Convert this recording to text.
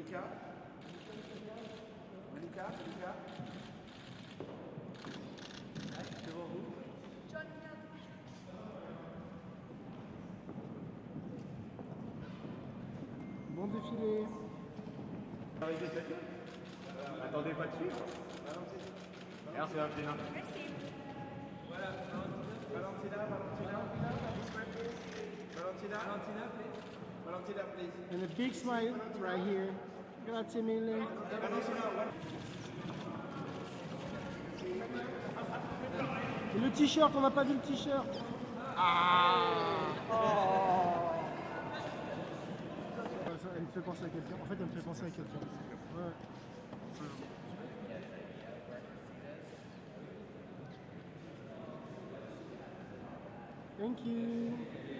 Malika. Malika. Devant vous. Bon défilé. Attendez pas dessus. Merci Valentina. Merci. Voilà, Valentina, please. And a big smile right here. Grazie mille. Et le t-shirt, on n'a pas vu le t-shirt. Ah. Elle me fait penser à quelqu'un. En fait, elle me fait penser à quelqu'un. Ouais. Thank you.